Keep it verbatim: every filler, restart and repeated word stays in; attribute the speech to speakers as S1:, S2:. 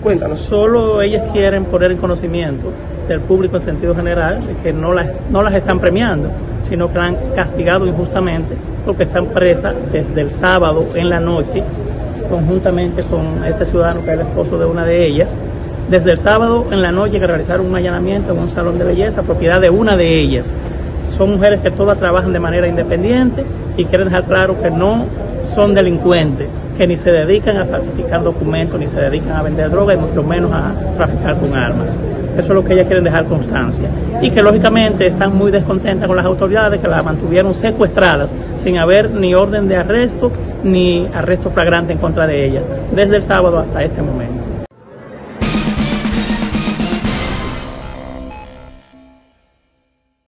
S1: Cuéntanos.
S2: Solo ellas quieren poner en conocimiento del público en sentido general de que no las, no las están premiando, sino que las han castigado injustamente porque están presas desde el sábado en la noche, conjuntamente con este ciudadano que es el esposo de una de ellas, desde el sábado en la noche que realizaron un allanamiento en un salón de belleza, propiedad de una de ellas. Son mujeres que todas trabajan de manera independiente y quieren dejar claro que no son delincuentes, que ni se dedican a falsificar documentos, ni se dedican a vender droga y mucho menos a traficar con armas. Eso es lo que ellas quieren dejar constancia. Y que lógicamente están muy descontentas con las autoridades que las mantuvieron secuestradas sin haber ni orden de arresto ni arresto flagrante en contra de ellas, desde el sábado hasta este momento.